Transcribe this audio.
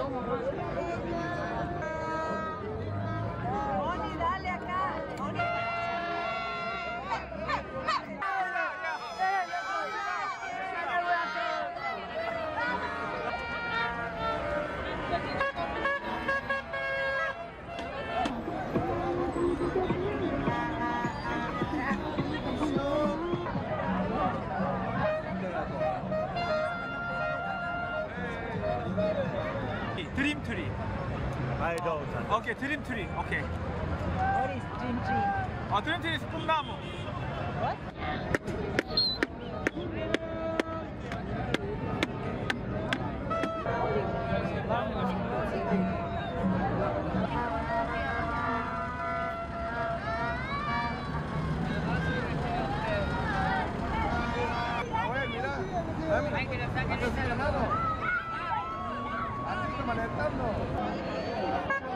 Oni, dale acá. Oni. 드림 트리. I don't. 오케이, 드림 트리. 오케이. What is dream tree? 아, 드림 트리 꿈나무. What? Hay que le saquen ese ganado. Así que manejando.